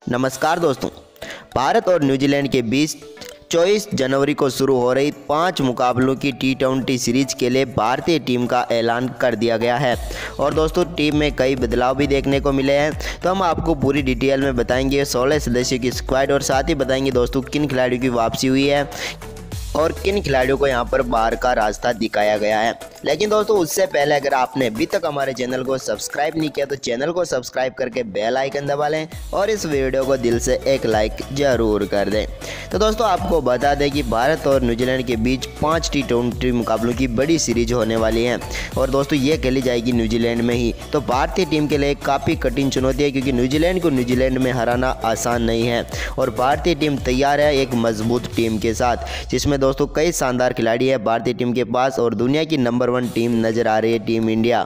नमस्कार दोस्तों। भारत और न्यूजीलैंड के बीच 24 जनवरी को शुरू हो रही 5 मुकाबलों की T20 सीरीज के लिए भारतीय टीम का ऐलान कर दिया गया है। और दोस्तों टीम में कई बदलाव भी देखने को मिले हैं, तो हम आपको पूरी डिटेल में बताएंगे 16 सदस्यों की स्क्वाड और साथ ही बताएंगे दोस्तों किन खिलाड़ियों की वापसी हुई है और किन खिलाड़ियों को यहां पर बाहर का रास्ता दिखाया गया है। लेकिन दोस्तों उससे पहले अगर आपने अभी तक हमारे चैनल को सब्सक्राइब नहीं किया तो चैनल को सब्सक्राइब करके बेल आइकन दबा लें और इस वीडियो को दिल से एक लाइक जरूर कर दें। तो दोस्तों आपको बता दें कि भारत और न्यूजीलैंड के बीच 5 T20 मुकाबलों की बड़ी सीरीज होने वाली है और दोस्तों ये खेली जाएगी न्यूजीलैंड में ही। तो भारतीय टीम के लिए काफ़ी कठिन चुनौती है क्योंकि न्यूजीलैंड को न्यूजीलैंड में हराना आसान नहीं है और भारतीय टीम तैयार है एक मजबूत टीम के साथ, जिसमें दोस्तों कई शानदार खिलाड़ी है भारतीय टीम के पास और दुनिया की नंबर 1 टीम नजर आ रही है टीम इंडिया।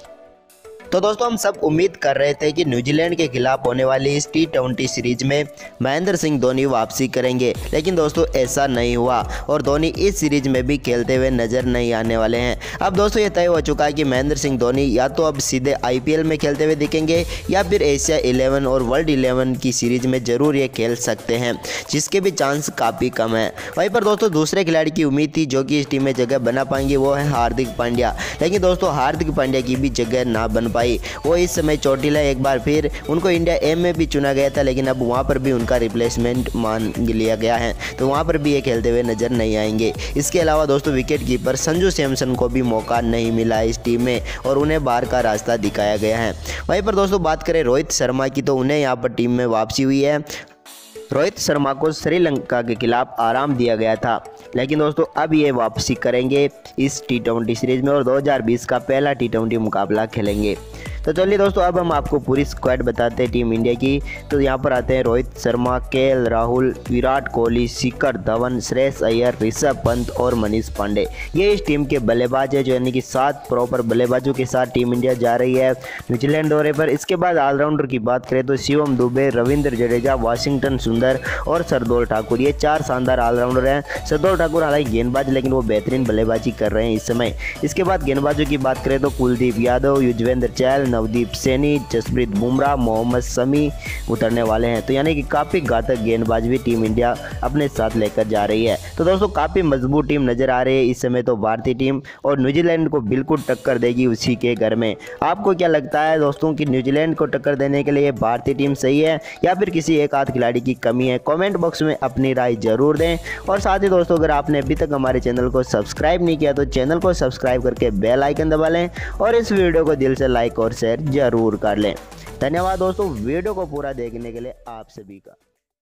तो दोस्तों हम सब उम्मीद कर रहे थे कि न्यूजीलैंड के खिलाफ होने वाली इस T20 सीरीज में महेंद्र सिंह धोनी वापसी करेंगे, लेकिन दोस्तों ऐसा नहीं हुआ और धोनी इस सीरीज में भी खेलते हुए नजर नहीं आने वाले हैं। अब दोस्तों ये तय हो चुका है कि महेंद्र सिंह धोनी या तो अब सीधे IPL में खेलते हुए दिखेंगे या फिर एशिया 11 और वर्ल्ड 11 की सीरीज में जरूर ये खेल सकते हैं, जिसके भी चांस काफ़ी कम है। वहीं पर दोस्तों दूसरे खिलाड़ी की उम्मीद थी जो कि इस टीम में जगह बना पाएंगे, वो है हार्दिक पांड्या। लेकिन दोस्तों हार्दिक पांड्या की भी जगह ना बन वो इस समय चोटिल है। एक बार फिर उनको इंडिया ए में भी चुना गया था, लेकिन अब वहां पर भी उनका रिप्लेसमेंट मान लिया गया है, तो वहां पर भी ये खेलते हुए नजर नहीं आएंगे। इसके अलावा दोस्तों विकेट कीपर संजू सैमसन को भी मौका नहीं मिला इस टीम में और उन्हें बाहर का रास्ता दिखाया गया है। वहीं पर दोस्तों बात करें रोहित शर्मा की, तो उन्हें यहाँ पर टीम में वापसी हुई है। रोहित शर्मा को श्रीलंका के खिलाफ आराम दिया गया था, लेकिन दोस्तों अब ये वापसी करेंगे इस T20 सीरीज में और 2020 का पहला T20 मुकाबला खेलेंगे। तो चलिए दोस्तों अब हम आपको पूरी स्क्वाड बताते हैं टीम इंडिया की। तो यहाँ पर आते हैं रोहित शर्मा, KL राहुल, विराट कोहली, शिखर धवन, श्रेयस अय्यर, ऋषभ पंत और मनीष पांडे। ये इस टीम के बल्लेबाज है, जो यानी कि 7 प्रॉपर बल्लेबाजों के साथ टीम इंडिया जा रही है न्यूजीलैंड दौरे पर। इसके बाद ऑलराउंडर की बात करें तो शिवम दुबे, रविंद्र जडेजा, वाशिंगटन सुंदर और शार्दुल ठाकुर, ये 4 शानदार ऑलराउंडर हैं। शार्दुल ठाकुर हालांकि गेंदबाज, लेकिन वो बेहतरीन बल्लेबाजी कर रहे हैं इस समय। इसके बाद गेंदबाजों की बात करें तो कुलदीप यादव, युजवेंद्र चहल, नवदीप सैनी, जसप्रीत बुमराह, मोहम्मद शमी उतरने वाले हैं। तो यानी कि काफ़ी घातक गेंदबाज भी टीम इंडिया अपने साथ लेकर जा रही है। तो दोस्तों काफ़ी मजबूत टीम नजर आ रही है इस समय तो भारतीय टीम, और न्यूजीलैंड को बिल्कुल टक्कर देगी उसी के घर में। आपको क्या लगता है दोस्तों कि न्यूजीलैंड को टक्कर देने के लिए भारतीय टीम सही है या फिर किसी एक आध खिलाड़ी की कमी है? कॉमेंट बॉक्स में अपनी राय जरूर दें। और साथ ही दोस्तों अगर आपने अभी तक हमारे चैनल को सब्सक्राइब नहीं किया तो चैनल को सब्सक्राइब करके बेल आइकन दबा लें और इस वीडियो को दिल से लाइक और शेयर जरूर कर लें। धन्यवाद दोस्तों वीडियो को पूरा देखने के लिए आप सभी का।